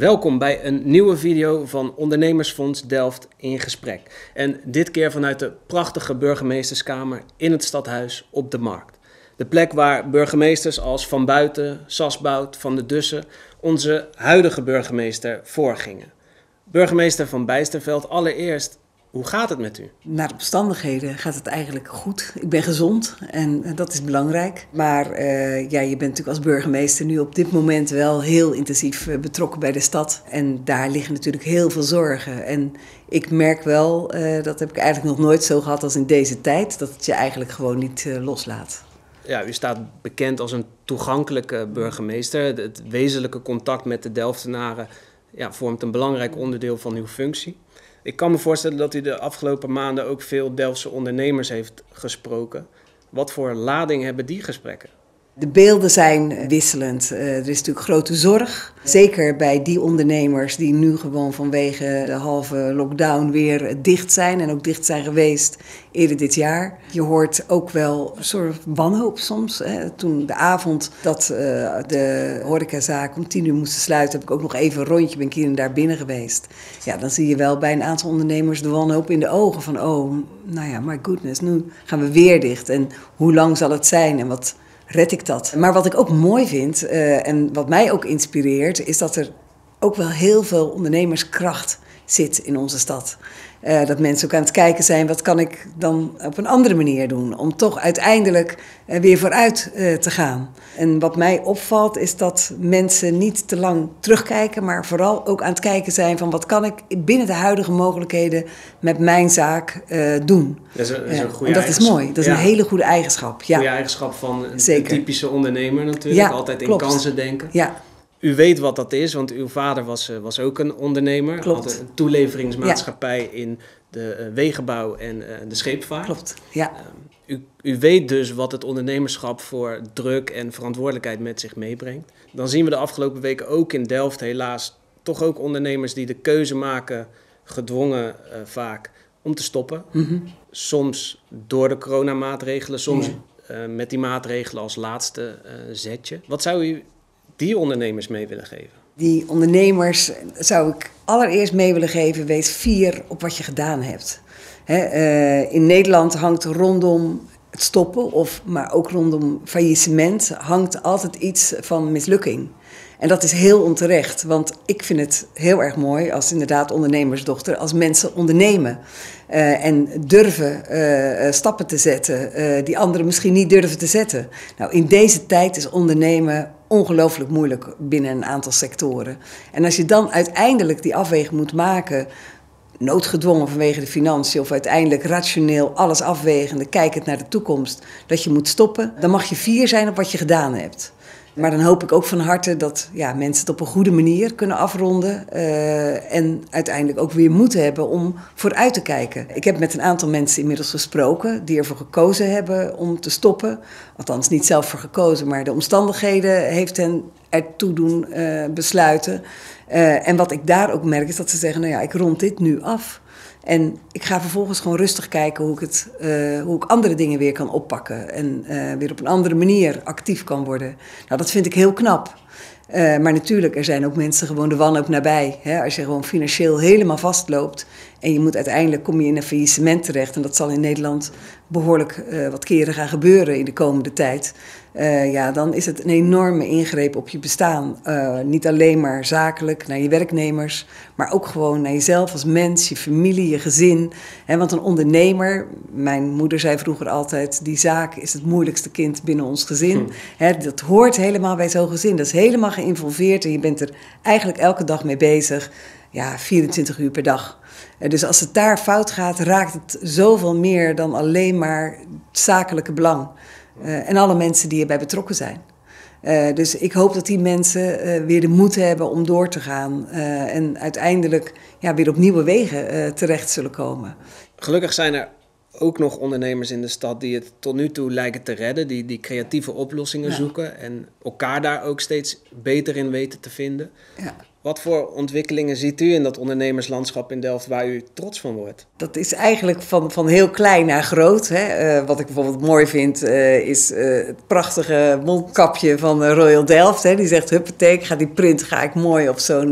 Welkom bij een nieuwe video van Ondernemersfonds Delft in gesprek. En dit keer vanuit de prachtige burgemeesterskamer in het stadhuis op de Markt. De plek waar burgemeesters als Van Buiten, Sasbout, Van de Dussen onze huidige burgemeester voorgingen. Burgemeester Van Bijsterveldt, allereerst, hoe gaat het met u? Naar de omstandigheden gaat het eigenlijk goed. Ik ben gezond en dat is belangrijk. Maar je bent natuurlijk als burgemeester nu op dit moment wel heel intensief betrokken bij de stad. En daar liggen natuurlijk heel veel zorgen. En ik merk wel, dat heb ik eigenlijk nog nooit zo gehad als in deze tijd, dat het je eigenlijk gewoon niet loslaat. Ja, u staat bekend als een toegankelijke burgemeester. Het wezenlijke contact met de Delftenaren vormt een belangrijk onderdeel van uw functie. Ik kan me voorstellen dat u de afgelopen maanden ook veel Delftse ondernemers heeft gesproken. Wat voor lading hebben die gesprekken? De beelden zijn wisselend. Er is natuurlijk grote zorg. Zeker bij die ondernemers die nu gewoon vanwege de halve lockdown weer dicht zijn. En ook dicht zijn geweest eerder dit jaar. Je hoort ook wel een soort wanhoop soms. Toen de avond dat de horecazaak om 10 uur moesten sluiten, heb ik ook nog even een rondje, ben ik hier en daar binnen geweest. Ja, dan zie je wel bij een aantal ondernemers de wanhoop in de ogen van my goodness, nu gaan we weer dicht. En hoe lang zal het zijn en wat red ik dat? Maar wat ik ook mooi vind en wat mij ook inspireert, is dat er ook wel heel veel ondernemerskracht zit in onze stad. Dat mensen ook aan het kijken zijn, wat kan ik dan op een andere manier doen? Om toch uiteindelijk weer vooruit te gaan. En wat mij opvalt is dat mensen niet te lang terugkijken, maar vooral ook aan het kijken zijn van wat kan ik binnen de huidige mogelijkheden met mijn zaak doen. Dat is een goede en dat is mooi, dat is een hele goede eigenschap. Ja. Goede eigenschap van een typische ondernemer natuurlijk, altijd in kansen denken. Ja. U weet wat dat is, want uw vader was ook een ondernemer. Klopt. Had een toeleveringsmaatschappij in de wegenbouw en de scheepvaart. Klopt, ja. U weet dus wat het ondernemerschap voor druk en verantwoordelijkheid met zich meebrengt. Dan zien we de afgelopen weken ook in Delft helaas toch ook ondernemers die de keuze maken, gedwongen vaak, om te stoppen. Mm-hmm. Soms door de coronamaatregelen, soms met die maatregelen als laatste zetje. Wat zou u die ondernemers mee willen geven? Die ondernemers zou ik allereerst mee willen geven, wees fier op wat je gedaan hebt. In Nederland hangt rondom het stoppen, maar ook rondom faillissement, hangt altijd iets van mislukking. En dat is heel onterecht, want ik vind het heel erg mooi als inderdaad ondernemersdochter, als mensen ondernemen. En durven stappen te zetten die anderen misschien niet durven te zetten. Nou, in deze tijd is ondernemen ongelooflijk moeilijk binnen een aantal sectoren. En als je dan uiteindelijk die afweging moet maken, noodgedwongen vanwege de financiën of uiteindelijk rationeel alles afwegende, kijkend naar de toekomst, dat je moet stoppen, dan mag je fier zijn op wat je gedaan hebt. Maar dan hoop ik ook van harte dat mensen het op een goede manier kunnen afronden en uiteindelijk ook weer moed hebben om vooruit te kijken. Ik heb met een aantal mensen inmiddels gesproken die ervoor gekozen hebben om te stoppen. Althans niet zelf voor gekozen, maar de omstandigheden heeft hen ertoe doen besluiten. En wat ik daar ook merk is dat ze zeggen, ik rond dit nu af. En ik ga vervolgens gewoon rustig kijken hoe ik andere dingen weer kan oppakken. En weer op een andere manier actief kan worden. Nou, dat vind ik heel knap. Maar natuurlijk, er zijn ook mensen gewoon de wanhoop nabij. Als je gewoon financieel helemaal vastloopt en je moet uiteindelijk kom je in een faillissement terecht. En dat zal in Nederland behoorlijk wat keren gaan gebeuren in de komende tijd. Dan is het een enorme ingreep op je bestaan. Niet alleen maar zakelijk naar je werknemers, maar ook gewoon naar jezelf als mens, je familie, je gezin. Want een ondernemer, mijn moeder zei vroeger altijd, die zaak is het moeilijkste kind binnen ons gezin. Dat hoort helemaal bij zo'n gezin, dat is helemaal geïnvolveerd en je bent er eigenlijk elke dag mee bezig. 24 uur per dag. Dus als het daar fout gaat, raakt het zoveel meer dan alleen maar het zakelijke belang. En alle mensen die erbij betrokken zijn. Dus ik hoop dat die mensen weer de moed hebben om door te gaan. En uiteindelijk weer op nieuwe wegen terecht zullen komen. Gelukkig zijn er ook nog ondernemers in de stad die het tot nu toe lijken te redden. Die creatieve oplossingen zoeken en elkaar daar ook steeds beter in weten te vinden. Ja. Wat voor ontwikkelingen ziet u in dat ondernemerslandschap in Delft waar u trots van wordt? Dat is eigenlijk van heel klein naar groot. Hè. Wat ik bijvoorbeeld mooi vind, is het prachtige mondkapje van Royal Delft. Hè. Die zegt, huppatee, ga ik mooi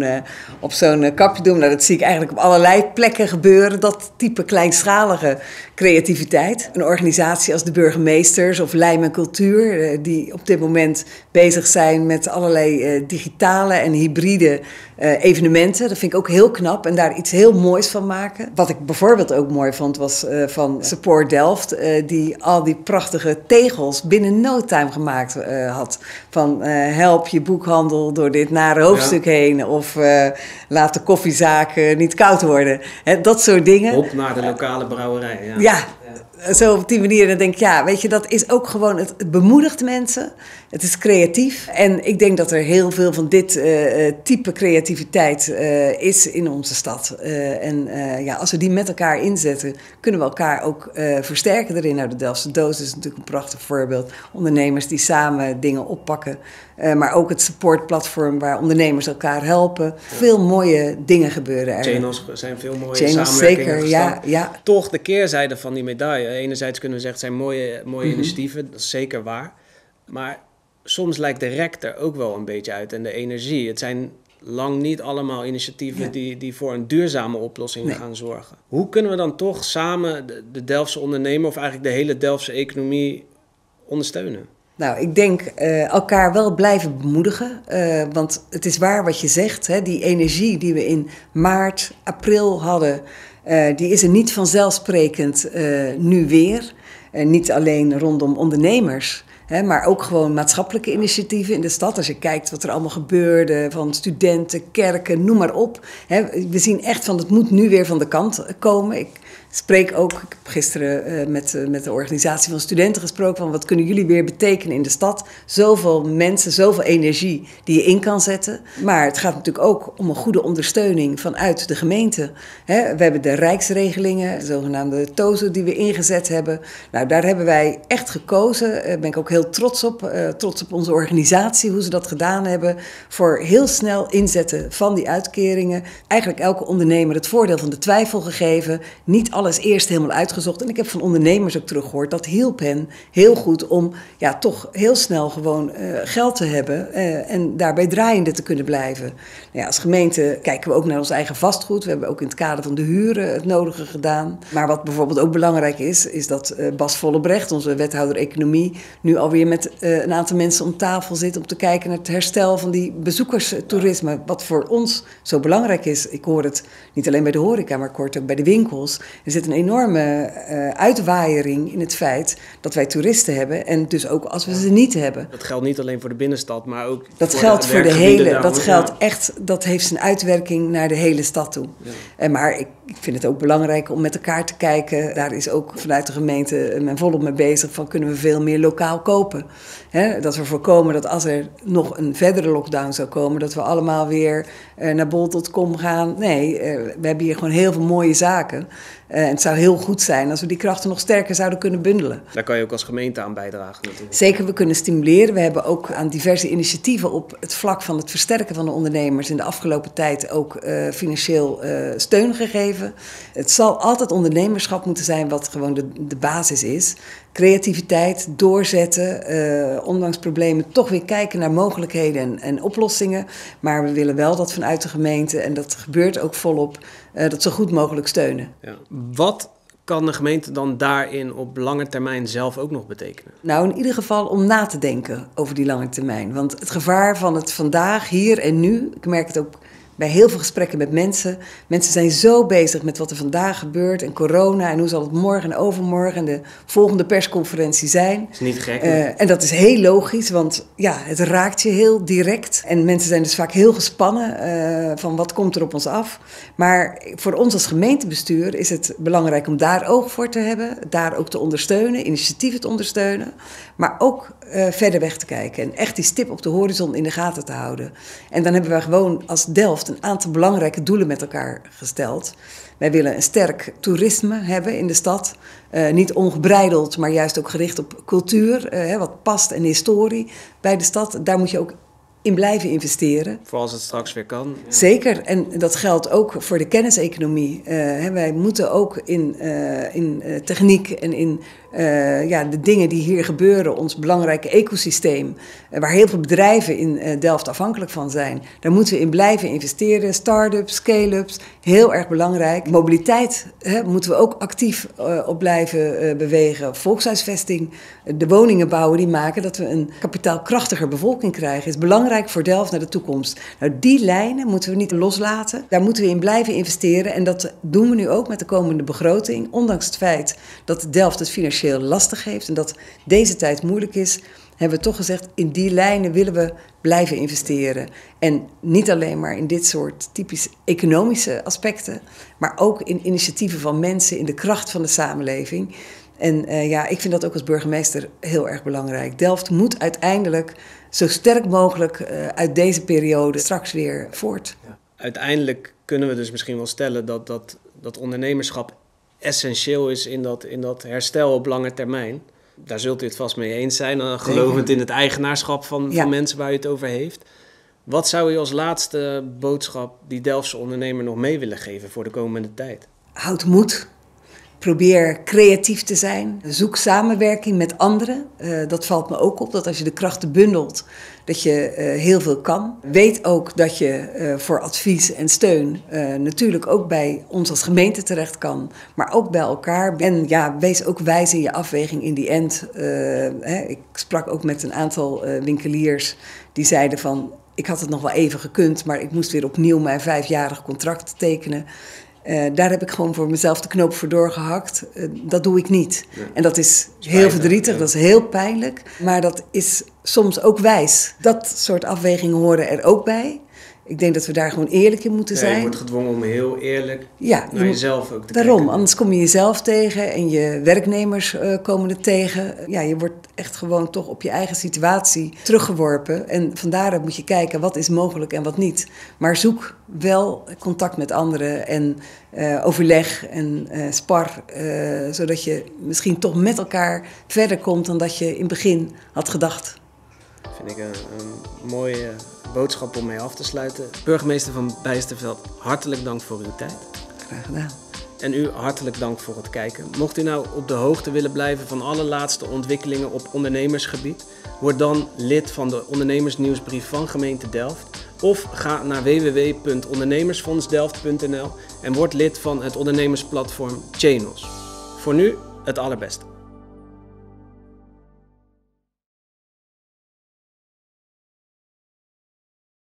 op zo'n kapje doen. Nou, dat zie ik eigenlijk op allerlei plekken gebeuren. Dat type kleinschalige creativiteit. Een organisatie als de burgemeesters of Lijm en Cultuur, die op dit moment bezig zijn met allerlei digitale en hybride evenementen. Dat vind ik ook heel knap en daar iets heel moois van maken. Wat ik bijvoorbeeld ook mooi vond was van Support Delft, die al die prachtige tegels binnen no time gemaakt had. Van help je boekhandel door dit nare hoofdstuk heen of laat de koffiezaak niet koud worden. Dat soort dingen. Op naar de lokale brouwerij. Ja. Zo op die manier, dan denk ik, ja, weet je, dat is ook gewoon, het bemoedigt mensen. Het is creatief. En ik denk dat er heel veel van dit type creativiteit is in onze stad. Als we die met elkaar inzetten, kunnen we elkaar ook versterken erin. Nou, de Delftse Doos is natuurlijk een prachtig voorbeeld. Ondernemers die samen dingen oppakken. Maar ook het supportplatform waar ondernemers elkaar helpen. Ja. Veel mooie dingen gebeuren er. Channels zijn veel mooie samenwerkingen. Zeker, ja. Toch de keerzijde van die medaille. Enerzijds kunnen we zeggen, het zijn mooie initiatieven. Dat is zeker waar. Maar soms lijkt de rek er ook wel een beetje uit. En de energie. Het zijn lang niet allemaal initiatieven die voor een duurzame oplossing gaan zorgen. Hoe kunnen we dan toch samen de Delftse ondernemer of eigenlijk de hele Delftse economie ondersteunen? Nou, ik denk elkaar wel blijven bemoedigen. Want het is waar wat je zegt. Hè, die energie die we in maart, april hadden, die is er niet vanzelfsprekend nu weer. Niet alleen rondom ondernemers, maar ook gewoon maatschappelijke initiatieven in de stad. Als je kijkt wat er allemaal gebeurde, van studenten, kerken, noem maar op. We zien echt van, het moet nu weer van de kant komen. Ik spreek ook, ik heb gisteren met de organisatie van studenten gesproken, van wat kunnen jullie weer betekenen in de stad? Zoveel mensen, zoveel energie die je in kan zetten. Maar het gaat natuurlijk ook om een goede ondersteuning vanuit de gemeente. We hebben de rijksregelingen, de zogenaamde TOZO die we ingezet hebben. Nou, daar hebben wij echt gekozen. Daar ben ik ook heel trots op. Trots op onze organisatie, hoe ze dat gedaan hebben. Voor heel snel inzetten van die uitkeringen. Eigenlijk elke ondernemer het voordeel van de twijfel gegeven. Niet alles eerst helemaal uitgezocht. En ik heb van ondernemers ook teruggehoord, dat hielp hen heel goed om toch heel snel gewoon geld te hebben en daarbij draaiende te kunnen blijven. Nou als gemeente kijken we ook naar ons eigen vastgoed. We hebben ook in het kader van de huren het nodige gedaan. Maar wat bijvoorbeeld ook belangrijk is dat Bas Vollebrecht, onze wethouder economie, nu alweer met een aantal mensen om tafel zit om te kijken naar het herstel van die bezoekerstoerisme. Wat voor ons zo belangrijk is. Ik hoor het niet alleen bij de horeca, maar ik hoor het ook bij de winkels. Er zit een enorme uitwaaiering in het feit dat wij toeristen hebben en dus ook als we ze niet hebben. Dat geldt niet alleen voor de binnenstad, maar ook dat geldt voor de hele. Dat geldt echt. Dat heeft zijn uitwerking naar de hele stad toe. Ja. Maar ik vind het ook belangrijk om met elkaar te kijken. Daar is ook vanuit de gemeente men volop mee bezig van kunnen we veel meer lokaal kopen. Dat we voorkomen dat als er nog een verdere lockdown zou komen, dat we allemaal weer naar bol.com gaan. Nee, we hebben hier gewoon heel veel mooie zaken. En het zou heel goed zijn als we die krachten nog sterker zouden kunnen bundelen. Daar kan je ook als gemeente aan bijdragen natuurlijk. Zeker, we kunnen stimuleren. We hebben ook aan diverse initiatieven op het vlak van het versterken van de ondernemers in de afgelopen tijd ook financieel steun gegeven. Het zal altijd ondernemerschap moeten zijn wat gewoon de basis is. Creativiteit, doorzetten, ondanks problemen toch weer kijken naar mogelijkheden en oplossingen. Maar we willen wel dat vanuit de gemeente, en dat gebeurt ook volop, dat zo goed mogelijk steunen. Ja. Wat kan de gemeente dan daarin op lange termijn zelf ook nog betekenen? Nou, in ieder geval om na te denken over die lange termijn. Want het gevaar van het vandaag, hier en nu, ik merk het ook bij heel veel gesprekken met mensen. Mensen zijn zo bezig met wat er vandaag gebeurt en corona en hoe zal het morgen en overmorgen en de volgende persconferentie zijn. Dat is niet gek. En dat is heel logisch, want het raakt je heel direct. En mensen zijn dus vaak heel gespannen van wat komt er op ons af. Maar voor ons als gemeentebestuur is het belangrijk om daar oog voor te hebben. Daar ook te ondersteunen, initiatieven te ondersteunen. Maar ook verder weg te kijken en echt die stip op de horizon in de gaten te houden. En dan hebben we gewoon als Delft een aantal belangrijke doelen met elkaar gesteld. Wij willen een sterk toerisme hebben in de stad. Niet ongebreideld, maar juist ook gericht op cultuur. Wat past en historie bij de stad. Daar moet je ook in blijven investeren. Voor als het straks weer kan. Zeker, en dat geldt ook voor de kenniseconomie. Wij moeten ook in techniek en in de dingen die hier gebeuren, ons belangrijke ecosysteem, waar heel veel bedrijven in Delft afhankelijk van zijn, daar moeten we in blijven investeren. Start-ups, scale-ups, heel erg belangrijk. Mobiliteit moeten we ook actief op blijven bewegen. Volkshuisvesting, de woningen bouwen die maken dat we een kapitaalkrachtiger bevolking krijgen, is belangrijk voor Delft naar de toekomst. Nou, die lijnen moeten we niet loslaten. Daar moeten we in blijven investeren en dat doen we nu ook met de komende begroting. Ondanks het feit dat Delft het financieel lastig heeft en dat deze tijd moeilijk is, hebben we toch gezegd, in die lijnen willen we blijven investeren. En niet alleen maar in dit soort typisch economische aspecten, maar ook in initiatieven van mensen, in de kracht van de samenleving. En ik vind dat ook als burgemeester heel erg belangrijk. Delft moet uiteindelijk zo sterk mogelijk uit deze periode straks weer voort. Ja. Uiteindelijk kunnen we dus misschien wel stellen dat ondernemerschap essentieel is in dat herstel op lange termijn. Daar zult u het vast mee eens zijn, gelovend in het eigenaarschap van mensen waar u het over heeft. Wat zou u als laatste boodschap die Delftse ondernemer nog mee willen geven voor de komende tijd? Houd moed. Probeer creatief te zijn. Zoek samenwerking met anderen. Dat valt me ook op, dat als je de krachten bundelt, dat je heel veel kan. Weet ook dat je voor advies en steun natuurlijk ook bij ons als gemeente terecht kan, maar ook bij elkaar. En wees ook wijs in je afweging in die end. Ik sprak ook met een aantal winkeliers die zeiden van, ik had het nog wel even gekund, maar ik moest weer opnieuw mijn 5-jarig contract tekenen. Daar heb ik gewoon voor mezelf de knoop voor doorgehakt. Dat doe ik niet. Ja. En dat is heel verdrietig, dat is heel pijnlijk. Maar dat is soms ook wijs. Dat soort afwegingen horen er ook bij. Ik denk dat we daar gewoon eerlijk in moeten zijn. Je wordt gedwongen om heel eerlijk naar jezelf ook te daarom, kijken. Anders kom je jezelf tegen en je werknemers komen er tegen. Ja, je wordt echt gewoon toch op je eigen situatie teruggeworpen. En vandaar moet je kijken wat is mogelijk en wat niet. Maar zoek wel contact met anderen en overleg en spar. Zodat je misschien toch met elkaar verder komt dan dat je in het begin had gedacht. Vind ik een mooie boodschap om mee af te sluiten. Burgemeester van Bijsterveld, hartelijk dank voor uw tijd. Graag gedaan. En u hartelijk dank voor het kijken. Mocht u nou op de hoogte willen blijven van alle laatste ontwikkelingen op ondernemersgebied, word dan lid van de ondernemersnieuwsbrief van gemeente Delft. Of ga naar www.ondernemersfondsdelft.nl en word lid van het ondernemersplatform Channels. Voor nu het allerbeste.